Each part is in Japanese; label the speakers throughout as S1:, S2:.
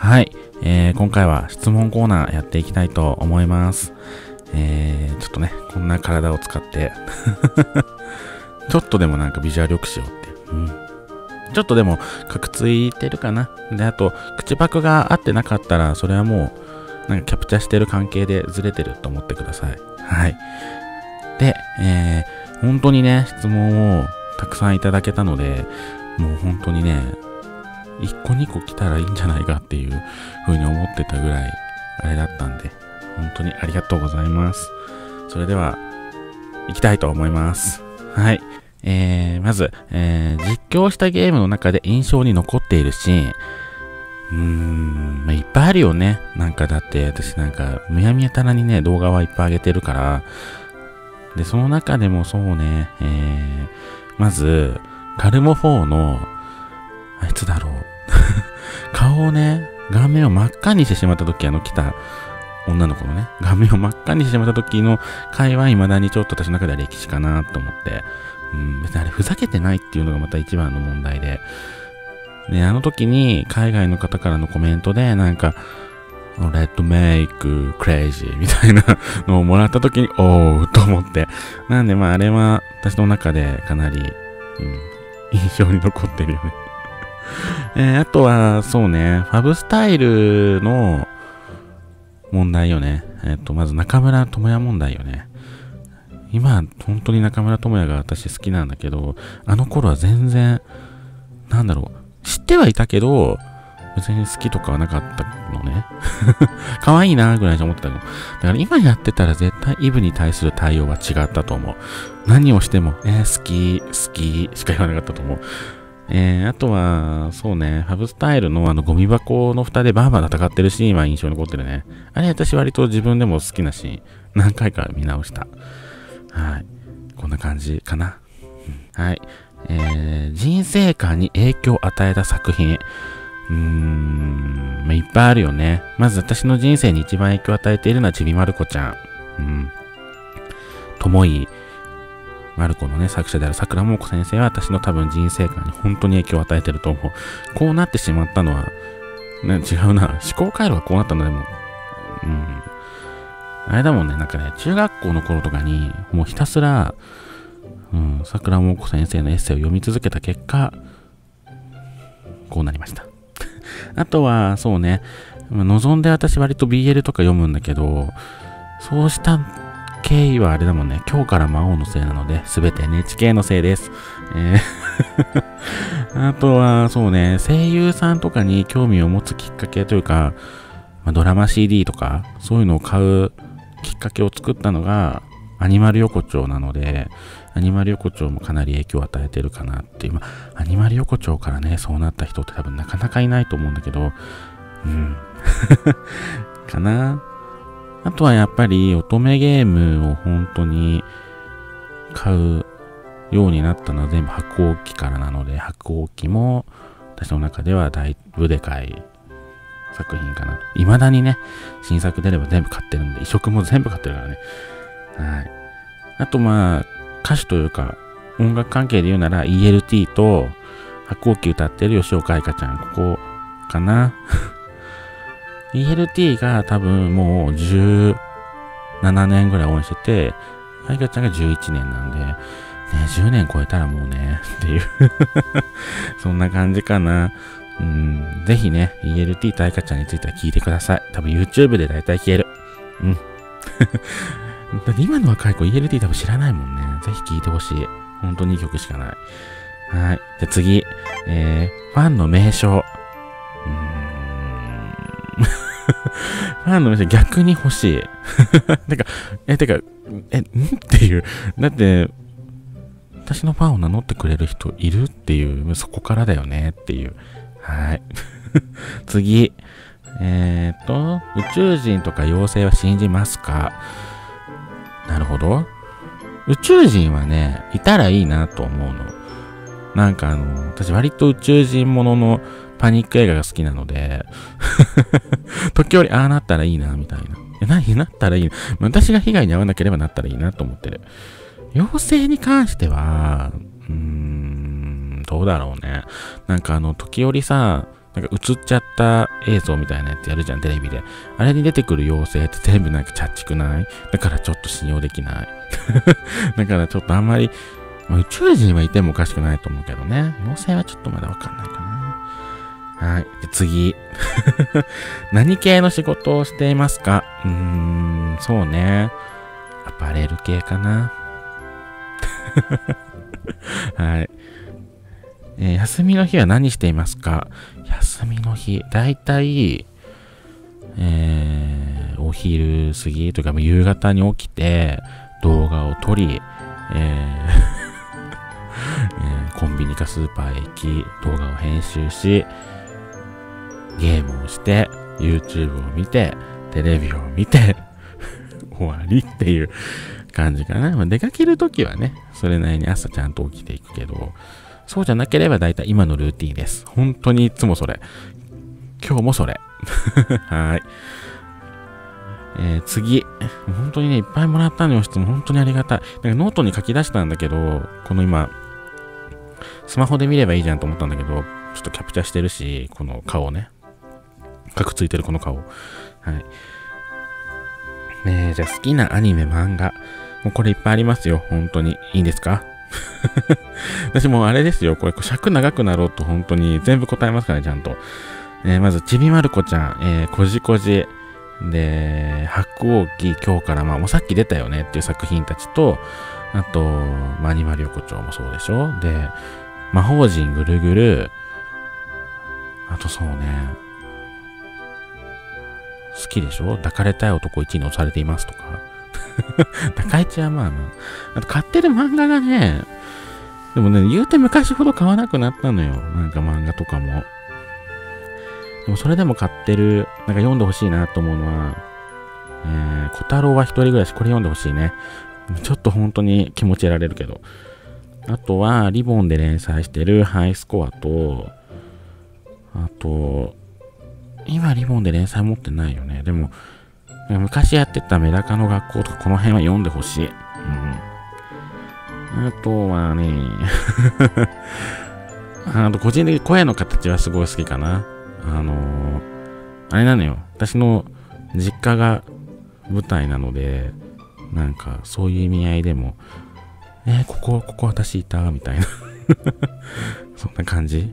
S1: はい、今回は質問コーナーやっていきたいと思います。ちょっとね、こんな体を使ってちょっとでもなんかビジュアル良くしようって。ちょっとでも、かくついてるかな。で、あと、口パクが合ってなかったら、それはもう、なんかキャプチャーしてる関係でずれてると思ってください。はい。で、本当にね、質問をたくさんいただけたので、もう本当にね、1個2個来たらいいんじゃないかっていう風に思ってたぐらい、あれだったんで、本当にありがとうございます。それでは、行きたいと思います。はい。まず、実況したゲームの中で印象に残っているシーン。いっぱいあるよね。なんかだって、私なんか、むやみやたらにね、動画はいっぱい上げてるから、で、その中でもそうね、まず、カルモ4の、あいつだろう。顔をね、顔面を真っ赤にしてしまった時、来た女の子のね、顔面を真っ赤にしてしまった時の回は未だにちょっと私の中では歴史かなと思って、別にあれふざけてないっていうのがまた一番の問題で、で、あの時に海外の方からのコメントで、なんか、Let's make crazy みたいなのをもらった時に、おーと思って。なんでまああれは私の中でかなり、印象に残ってるよね。あとは、そうね、ファブスタイルの問題よね。まず中村智也問題よね。今、本当に中村智也が私好きなんだけど、あの頃は全然、なんだろう、知ってはいたけど、別に好きとかはなかったのね。可愛いなぐらいに思ってたの。だから今やってたら絶対イブに対する対応は違ったと思う。何をしても、好きしか言わなかったと思う。あとは、そうね、ファブスタイルのゴミ箱の蓋でバーバー戦ってるシーンは印象に残ってるね。あれ私割と自分でも好きなシーン、何回か見直した。はい。こんな感じかな。はい。人生観に影響を与えた作品。いっぱいあるよね。まず私の人生に一番影響を与えているのはちびまる子ちゃん。ともいまる子のね、作者である桜桃子先生は私の多分人生観に本当に影響を与えてると思う。こうなってしまったのは、ね、違うな。思考回路がこうなったのでも、あれだもんね、なんかね、中学校の頃とかに、もうひたすら、桜桃子先生のエッセイを読み続けた結果、こうなりました。あとは、そうね、望んで私割と BL とか読むんだけど、そうした経緯はあれだもんね、今日から魔王のせいなので、すべて NHK のせいです。あとは、そうね、声優さんとかに興味を持つきっかけというか、ドラマ CD とか、そういうのを買うきっかけを作ったのが、アニマル横丁なので、アニマル横丁もかなり影響を与えてるかなっていう。アニマル横丁からね、そうなった人って多分なかなかいないと思うんだけど、かな。あとはやっぱり乙女ゲームを本当に買うようになったのは全部白鸚記からなので、白鸚記も私の中ではだいぶでかい作品かな。未だにね、新作出れば全部買ってるんで、移植も全部買ってるからね。はい。あと歌手というか、音楽関係で言うなら ELT と白鸚記歌ってる吉岡愛香ちゃん、ここかな。ELT が多分もう17年ぐらい応援してて、愛香ちゃんが11年なんで、ね、10年超えたらもうね、っていうそんな感じかな。ぜひね、ELT と愛香ちゃんについては聞いてください。多分 YouTube で大体消える。だって今の若い子 ELT 多分知らないもんね。ぜひ聴いてほしい。本当にいい曲しかない。はい。じゃあ次。ファンの名称。ファンの名称逆に欲しい。っていう。だって、私のファンを名乗ってくれる人いるっていう、そこからだよねっていう。はい。次。宇宙人とか妖精は信じますか？なるほど。宇宙人はね、いたらいいなと思うの。なんか私割と宇宙人もののパニック映画が好きなので、時折ああなったらいいな、みたいな。何なったらいいな。私が被害に遭わなければなったらいいなと思ってる。妖精に関しては、どうだろうね。なんか時折さ、 なんか映っちゃった映像みたいなやつやるじゃん、テレビで。あれに出てくる妖精って全部なんかチャッチくない？だからちょっと信用できない。だからちょっとあんまり、宇宙人はいてもおかしくないと思うけどね。妖精はちょっとまだわかんないかな。はい。で次。何系の仕事をしていますか？そうね。アパレル系かな。はい。休みの日は何していますか？休みの日、だいたい、お昼過ぎというか夕方に起きて動画を撮り、コンビニかスーパーへ行き動画を編集しゲームをして YouTube を見てテレビを見て終わりっていう感じかな。出かけるときはねそれなりに朝ちゃんと起きていくけど、そうじゃなければだいたい今のルーティンです。本当にいつもそれ。今日もそれ。はい。次。本当にね、いっぱいもらったのよ、質問。本当にありがたい。なんかノートに書き出したんだけど、この今、スマホで見ればいいじゃんと思ったんだけど、ちょっとキャプチャーしてるし、この顔ね。かくついてるこの顔。はい。じゃあ好きなアニメ、漫画。もうこれいっぱいありますよ。本当に。いいんですか？私もうあれですよ。これ尺長くなろうと本当に全部答えますからね、ちゃんと。まず、ちびまる子ちゃん、こじこじ。で、白鸚記、今日から、もうさっき出たよねっていう作品たちと、あと、アニマル横丁もそうでしょ。で、魔法陣ぐるぐる、あとそうね、好きでしょ？抱かれたい男1位に押されていますとか。高市はまあ、あと買ってる漫画がね、でもね、言うて昔ほど買わなくなったのよ。なんか漫画とかも。でもそれでも買ってる、なんか読んでほしいなと思うのは、小太郎は一人暮らし、これ読んでほしいね。ちょっと本当に気持ち得られるけど。あとは、リボンで連載してるハイスコアと、あと、今リボンで連載持ってないよね。でも、昔やってたメダカの学校とかこの辺は読んでほしい。あとはね、あと個人的に声の形はすごい好きかな。あれなのよ。私の実家が舞台なので、なんかそういう意味合いでも、ここ私いたみたいな。そんな感じ。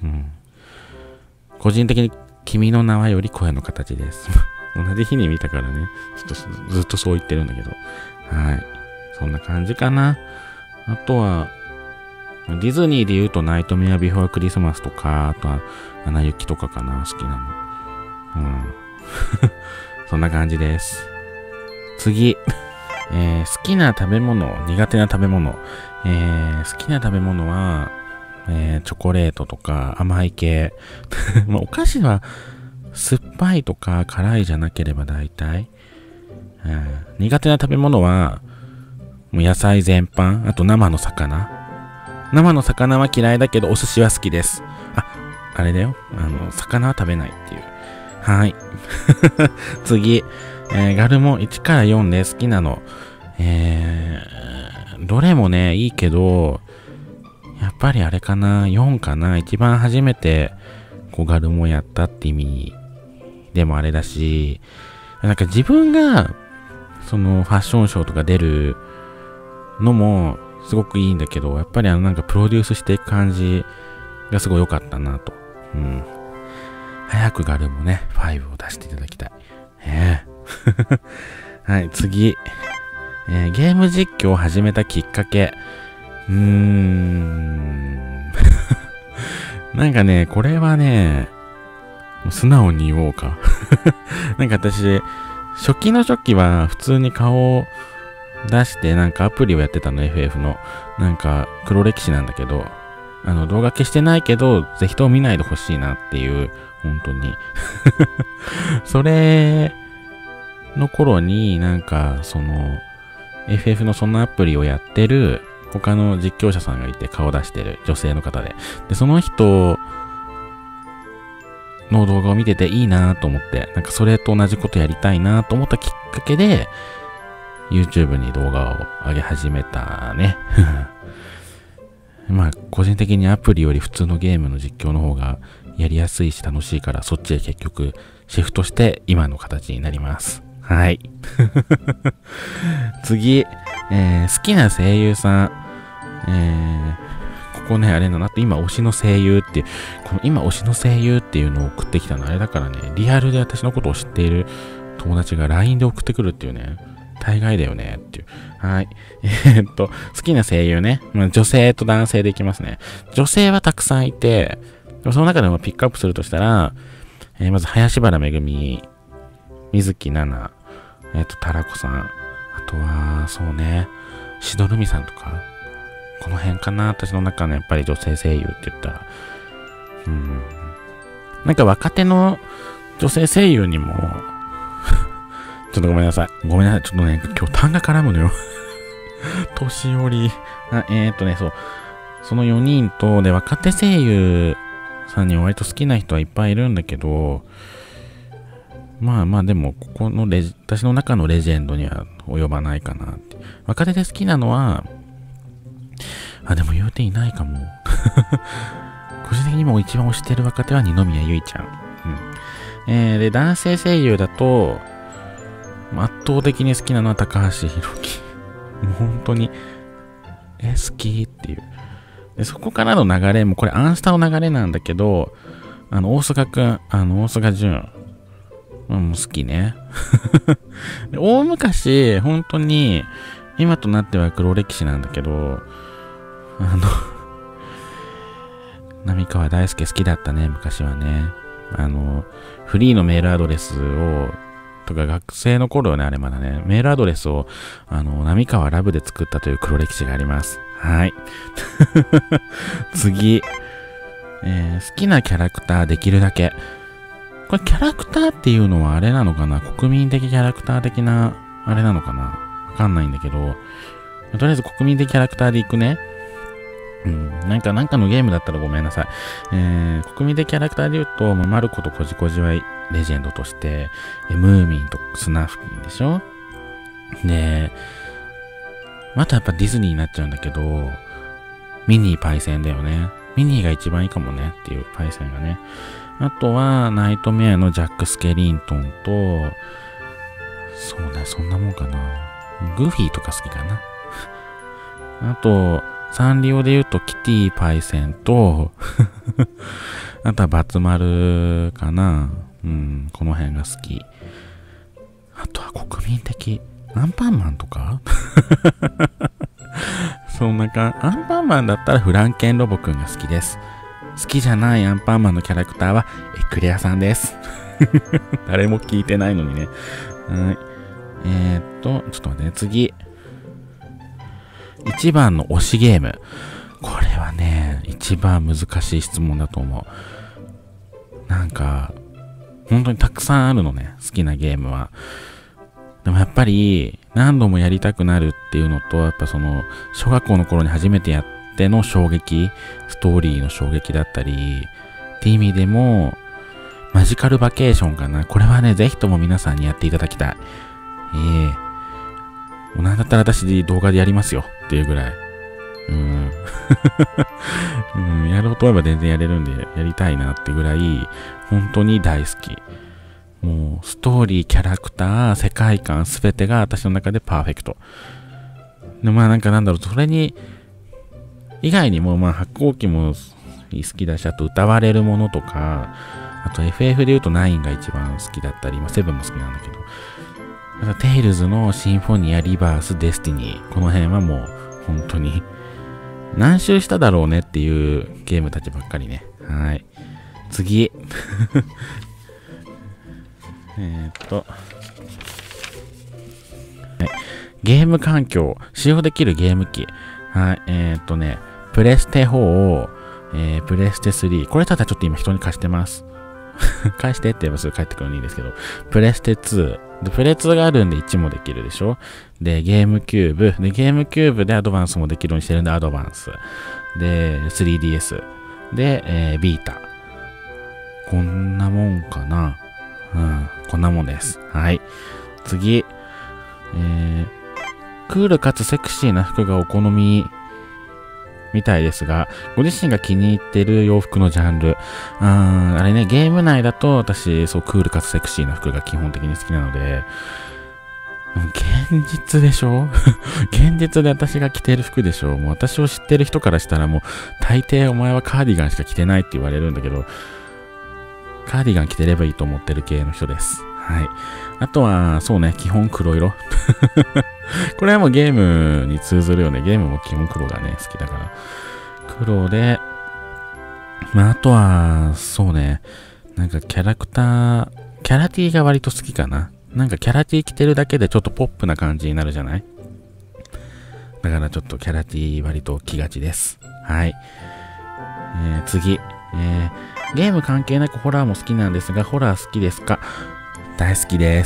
S1: 個人的に君の名はより声の形です。同じ日に見たからね、ちょっとずっとそう言ってるんだけど。はい。そんな感じかな。あとは、ディズニーで言うとナイトメアビフォークリスマスとか、あとは、アナ雪とかかな、好きなの。そんな感じです。次。好きな食べ物、苦手な食べ物。好きな食べ物は、チョコレートとか甘い系。お菓子は酸っぱいとか辛いじゃなければ大体。苦手な食べ物は、もう野菜全般、あと生の魚。生の魚は嫌いだけどお寿司は好きです。あれだよ。魚は食べないっていう。はい。次。ガルモ1から4で好きなの。どれもね、いいけど、やっぱりあれかな、4かな。一番初めて、ガルモやったって意味でもあれだし、なんか自分が、ファッションショーとか出るのも、すごくいいんだけど、やっぱりなんかプロデュースしていく感じがすごい良かったなと。早くガルモね、5を出していただきたい。はい、次。ゲーム実況を始めたきっかけ。なんかね、これはね、素直に言おうか。なんか私、初期の初期は普通に顔を出してなんかアプリをやってたの、FF の。なんか黒歴史なんだけど、動画消してないけど、ぜひとも見ないでほしいなっていう、本当に。それの頃になんか、FF のそのアプリをやってる他の実況者さんがいて顔出してる女性の方で。で、その人の動画を見てていいなと思って、なんかそれと同じことやりたいなと思ったきっかけで、YouTube に動画を上げ始めたね。個人的にアプリより普通のゲームの実況の方がやりやすいし楽しいから、そっちへ結局シフトして今の形になります。はい。次、好きな声優さん。ここね、あれだなって、今推しの声優って、この今推しの声優っていうのを送ってきたのあれだからね、リアルで私のことを知っている友達が LINE で送ってくるっていうね、大概だよねっていう。はい。好きな声優ね。女性と男性でいきますね。女性はたくさんいて、その中でもピックアップするとしたら、まず林原めぐみ、水木奈々、タラコさん、あとは、そうね、しどるみさんとか、この辺かな、私の中のやっぱり女性声優って言ったら。なんか若手の女性声優にも、ちょっとごめんなさい。ちょっとね、今日単が絡むのよ。年寄り。そう。その4人と、で、若手声優さんに割と好きな人はいっぱいいるんだけど、まあでも、ここの私の中のレジェンドには及ばないかなって。若手で好きなのは、でも言うていないかも。個人的にも一番推してる若手は二宮ゆいちゃん。で、男性声優だと、圧倒的に好きなのは高橋宏樹。もう本当に、好きっていう。で、そこからの流れも、これアンスタの流れなんだけど、大菅くん、大菅淳、好きね。で大昔、本当に、今となっては黒歴史なんだけど、浪川大輔好きだったね、昔はね。フリーのメールアドレスを、とか学生の頃ね、あれまだね、メールアドレスを、浪川ラブで作ったという黒歴史があります。はい。次。好きなキャラクターできるだけ。これキャラクターっていうのはあれなのかな、国民的キャラクター的な、あれなのかな、わかんないんだけど、とりあえず国民的キャラクターでいくね。なんかのゲームだったらごめんなさい。国民的キャラクターで言うと、マルコとコジコジはレジェンドとして、ムーミンとスナフキンでしょ。で、またやっぱディズニーになっちゃうんだけど、ミニーパイセンだよね。ミニーが一番いいかもねっていうパイセンがね。あとは、ナイトメアのジャック・スケリントンと、そうね、そんなもんかな。グフィーとか好きかな。あと、サンリオで言うとキティパイセンと、あとはバツマルかな。この辺が好き。あとは国民的、アンパンマンとかそんなアンパンマンだったらフランケンロボくんが好きです。好きじゃないアンパンマンのキャラクターはエクレアさんです。誰も聞いてないのにね。はい。ちょっと待ってね、次。一番の推しゲーム。これはね、一番難しい質問だと思う。なんか、本当にたくさんあるのね、好きなゲームは。でもやっぱり、何度もやりたくなるっていうのと、やっぱその、小学校の頃に初めてやっての衝撃、ストーリーの衝撃だったり、って意味でも、マジカルバケーションかな。これはね、ぜひとも皆さんにやっていただきたい。もうなんだったら私動画でやりますよっていうぐらい。やろうと思えば全然やれるんで、やりたいなってぐらい、本当に大好き。もう、ストーリー、キャラクター、世界観、すべてが私の中でパーフェクト。で、それに、以外にも、発光器も好きだし、あと歌われるものとか、あと FF で言うと9が一番好きだったり、7も好きなんだけど、テイルズのシンフォニア、リバース、デスティニー。この辺はもう、本当に、何周しただろうねっていうゲームたちばっかりね。はい。次。ゲーム環境。使用できるゲーム機。はい。プレステ4、プレステ3。これただちょっと今人に貸してます。返してって言えばすぐ返ってくるのにいいですけど。プレステ2。で、プレ2があるんで1もできるでしょ。で、ゲームキューブ。で、ゲームキューブでアドバンスもできるようにしてるんで、アドバンス。で、3DS。で、ビータ。こんなもんかな。こんなもんです。はい。次。クールかつセクシーな服がお好みみたいですが、ご自身が気に入ってる洋服のジャンル、あれね、ゲーム内だと私、そう、クールかつセクシーな服が基本的に好きなので、現実でしょ現実で私が着てる服でしょ。もう私を知ってる人からしたらもう大抵お前はカーディガンしか着てないって言われるんだけど、カーディガン着てればいいと思ってる系の人です。はい。あとは、そうね、基本黒色。これはもうゲームに通ずるよね。ゲームも基本黒がね、好きだから。黒で、まああとは、そうね、なんかキャラティーが割と好きかな。なんかキャラティー着てるだけでちょっとポップな感じになるじゃない？だからちょっとキャラティー割と着がちです。はい。次。ゲーム関係なくホラーも好きなんですが、ホラー好きですか？大好きです。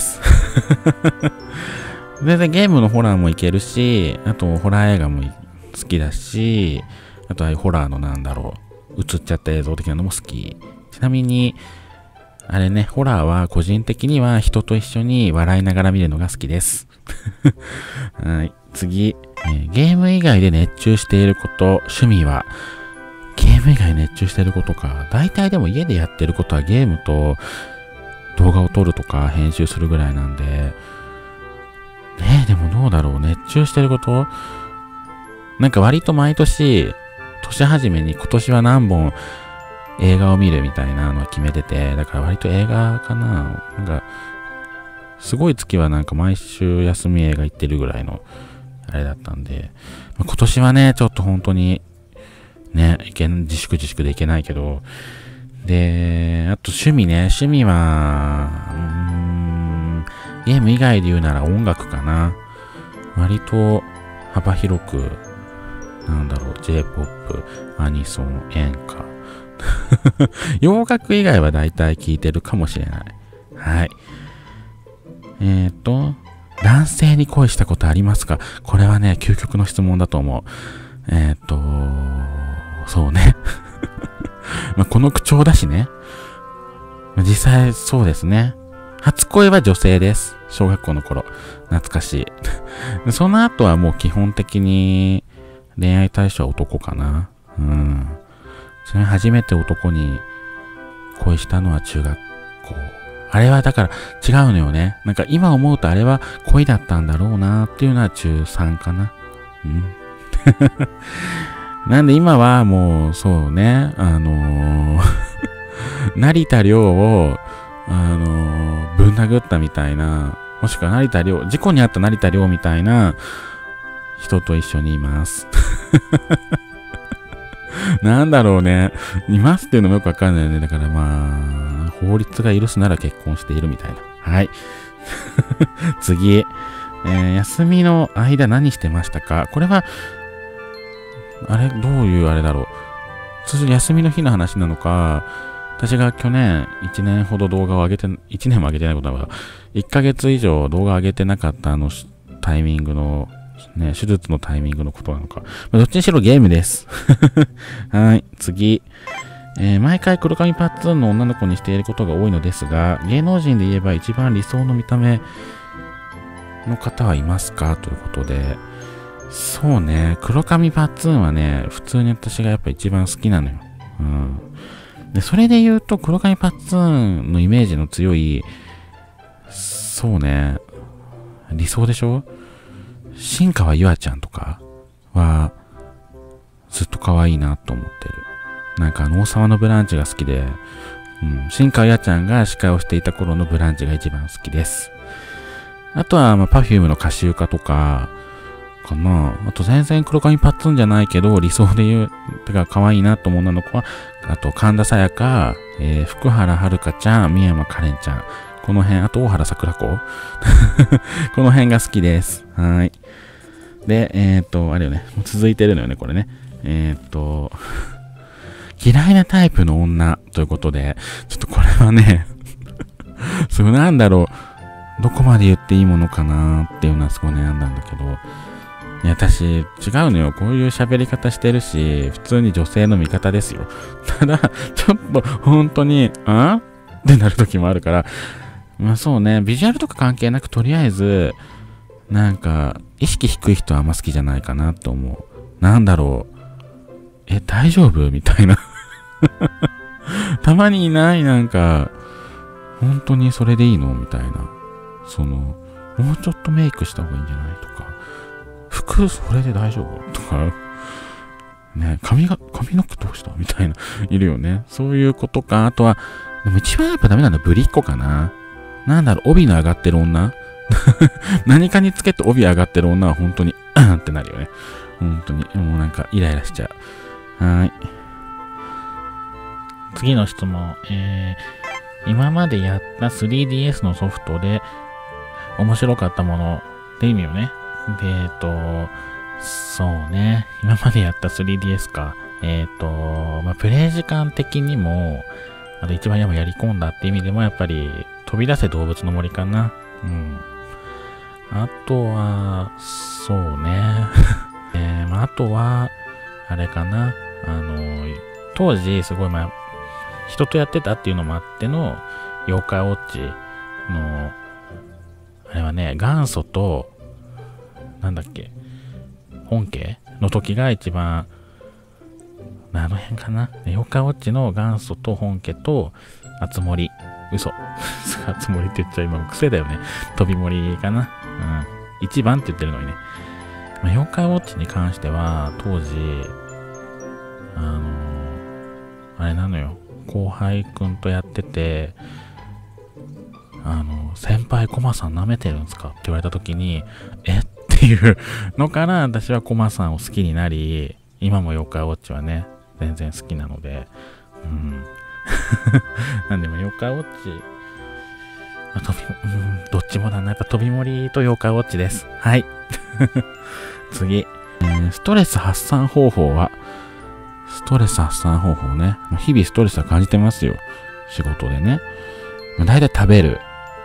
S1: 全然ゲームのホラーもいけるし、あとホラー映画も好きだし、あとはホラーの映っちゃった映像的なのも好き。ちなみに、あれね、ホラーは個人的には人と一緒に笑いながら見るのが好きです。はい。次、ゲーム以外で熱中していること、趣味は、ゲーム以外熱中していることか。大体でも家でやってることはゲームと動画を撮るとか編集するぐらいなんで、でもどうだろう、熱中してることなんか割と毎年、年始めに今年は何本映画を見るみたいなのを決めてて、だから割と映画かな。なんか、すごい月はなんか毎週休み映画行ってるぐらいの、あれだったんで、今年はね、ちょっと本当に、ね、自粛でいけないけど、で、あと趣味ね、趣味は、ゲーム以外で言うなら音楽かな。割と幅広く、J-POP、アニソン、演歌。洋楽以外は大体聴いてるかもしれない。はい。男性に恋したことありますか？これはね、究極の質問だと思う。そうね。まあ、この口調だしね。実際そうですね。初恋は女性です。小学校の頃。懐かしい。その後はもう基本的に恋愛対象は男かな。それ初めて男に恋したのは中学校。あれはだから違うのよね。なんか今思うとあれは恋だったんだろうなっていうのは中3かな。なんで今はもうそうね、成田凌を、ぶん殴ったみたいな、もしくは事故に遭った成田凌みたいな人と一緒にいます。なんだろうね。いますっていうのもよくわかんないよね。だからまあ、法律が許すなら結婚しているみたいな。はい。次。休みの間何してましたか？これは、どういうあれだろう。通常休みの日の話なのか、私が去年1年ほど動画を上げて、1年も上げてないことは、1ヶ月以上動画上げてなかったタイミングの、ね、手術のタイミングのことなのか。どっちにしろゲームです。はい、次。毎回黒髪パッツンの女の子にしていることが多いのですが、芸能人で言えば一番理想の見た目の方はいますか？ということで、そうね、黒髪パッツンはね、普通に私がやっぱ一番好きなのよ。で、それで言うと、黒髪パッツンのイメージの強い、そうね、理想でしょ？新川優愛ちゃんとかは、ずっと可愛いなと思ってる。なんか王様のブランチが好きで、新川優愛ちゃんが司会をしていた頃のブランチが一番好きです。あとは、Perfume の歌集歌とか、かな。あと全然黒髪パッツンじゃないけど、理想で言う、てか可愛いなと思う女の子は、あと神田沙也加、福原遥ちゃん、三山カレンちゃん。この辺、あと大原桜子この辺が好きです。はい。で、あれよね。続いてるのよね、これね。嫌いなタイプの女ということで、ちょっとこれはね、なんだろう。どこまで言っていいものかなっていうのはすごい悩んだんだけど、いや、私、違うのよ。こういう喋り方してるし、普通に女性の味方ですよ。ただ、ちょっと、本当に、ってなる時もあるから、まあそうね、ビジュアルとか関係なく、とりあえず、なんか、意識低い人はあんま好きじゃないかなと思う。なんだろう。 大丈夫みたいな。たまにいない？なんか、本当にそれでいいのみたいな。もうちょっとメイクした方がいいんじゃないとか、服それで大丈夫とか、ね、髪の毛どうしたみたいな、いるよね。そういうことか。あとは、でも一番やっぱダメなのはぶりっ子かな。なんだろう、帯の上がってる女何かにつけて帯上がってる女は本当に、ってなるよね。本当に。もうなんかイライラしちゃう。はい。次の質問。今までやった 3DS のソフトで面白かったものって意味よね。で、そうね。今までやった 3DS か。プレイ時間的にも、あと一番やり込んだって意味でもやっぱり飛び出せ動物の森かな。うん。あとは、そうね。あとは、あれかな。当時すごい人とやってたっていうのもあっての、妖怪ウォッチの、あれはね、元祖と、なんだっけ、本家の時が一番、あの辺かな。妖怪ウォッチの元祖と本家と、あつ森。嘘。あつ森って言っちゃ今癖だよね。飛び森かな。うん。一番って言ってるのにね。妖怪ウォッチに関しては、当時、あれなのよ。後輩くんとやってて、先輩コマさん舐めてるんですかって言われた時に、っていうのから私はコマさんを好きになり、今も妖怪ウォッチはね、全然好きなので、うん。なんでも妖怪ウォッチ、どっちもだな。やっぱ飛び森と妖怪ウォッチです。はい。次、ストレス発散方法は、ね。日々ストレスは感じてますよ。仕事でね。だいたい食べる。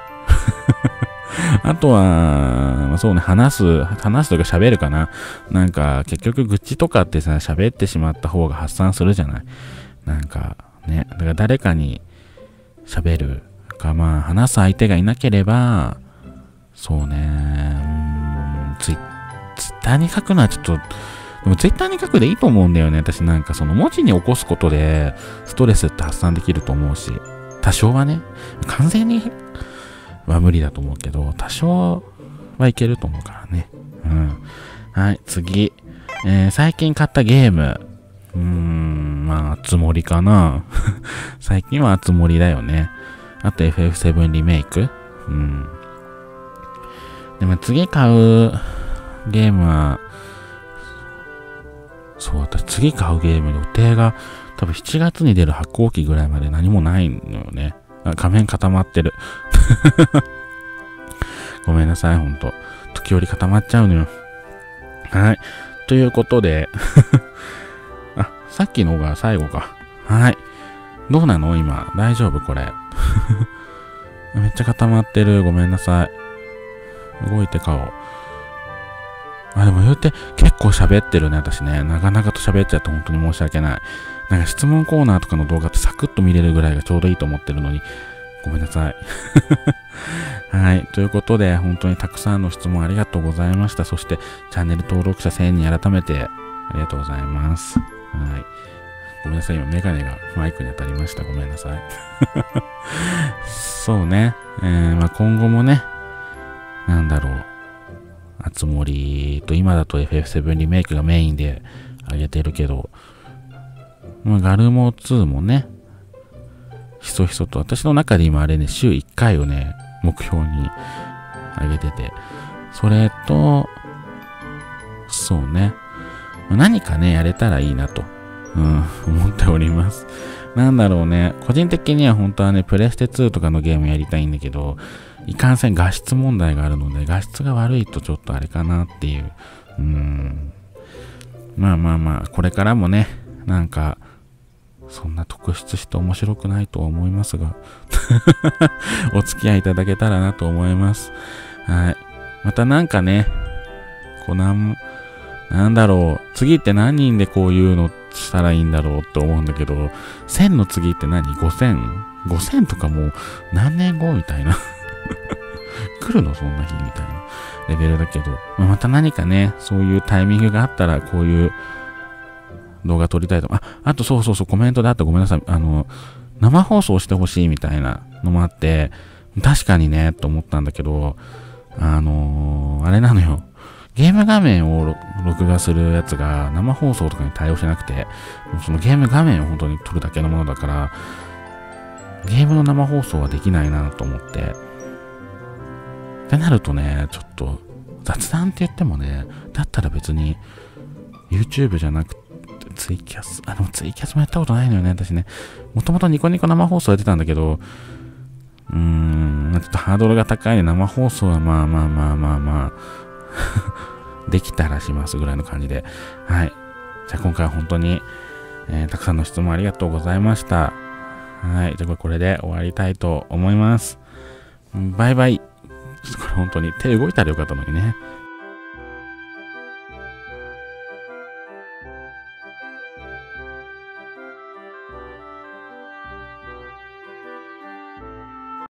S1: あとは、そうね、話すとか喋るかな。なんか、結局愚痴とかってさ、喋ってしまった方が発散するじゃない。なんか、ね。だから誰かに喋るか、話す相手がいなければ、そうね、ツイッターに書くのはちょっと、でもツイッターに書くでいいと思うんだよね。私なんか文字に起こすことでストレスって発散できると思うし、多少はね、完全には無理だと思うけど、多少はいけると思うからね。うん。はい、次。最近買ったゲーム。あつ森かな。最近はあつ森だよね。あと FF7 リメイク。うん。でも次買うゲームは、そう、私次買うゲームの予定が多分7月に出る発行期ぐらいまで何もないのよね。画面固まってる。ごめんなさい、ほんと。時折固まっちゃうのよ。はい。ということで、さっきのが最後か。はい。どうなの今。大丈夫これ。めっちゃ固まってる。ごめんなさい。動いて顔。でも言うて結構喋ってるね、私ね。長々と喋っちゃって本当に申し訳ない。なんか質問コーナーとかの動画ってサクッと見れるぐらいがちょうどいいと思ってるのに、ごめんなさい。はい。ということで、本当にたくさんの質問ありがとうございました。そして、チャンネル登録者1000人改めてありがとうございます。はい。ごめんなさい。今、メガネがマイクに当たりました。ごめんなさい。そうね。今後もね、なんだろう。あつ森と今だと FF7 リメイクがメインで上げてるけど、ガルモ2もね、ひそひそと、私の中で今あれね、週1回をね、目標に上げてて、それと、そうね、何かね、やれたらいいなと、思っております。なんだろうね、個人的には本当はね、プレステ2とかのゲームやりたいんだけど、いかんせん画質問題があるので、画質が悪いとちょっとあれかなっていう。これからもね、なんか、そんな特筆して面白くないとは思いますが、お付き合いいただけたらなと思います。はい。またなんかね、なんだろう、次って何人でこういうのしたらいいんだろうって思うんだけど、1000の次って何 ?5000 とかもう何年後みたいな。来るのそんな日みたいなレベルだけど、また何かね、そういうタイミングがあったら、こういう動画撮りたいと。あとそうそうそう、コメントであったごめんなさい。生放送してほしいみたいなのもあって、確かにね、と思ったんだけど、あれなのよ。ゲーム画面を録画するやつが生放送とかに対応してなくて、そのゲーム画面を本当に撮るだけのものだから、ゲームの生放送はできないなと思って。ってなるとね、ちょっと雑談って言ってもね、だったら別に YouTube じゃなくてツイキャス、でもツイキャスもやったことないのよね、私ね。もともとニコニコ生放送やってたんだけど、ちょっとハードルが高いね。生放送はまあできたらしますぐらいの感じで。はい。じゃあ今回は本当に、たくさんの質問ありがとうございました。はい。じゃあこれで終わりたいと思います。バイバイ。これ本当に手動いたらよかったのにね。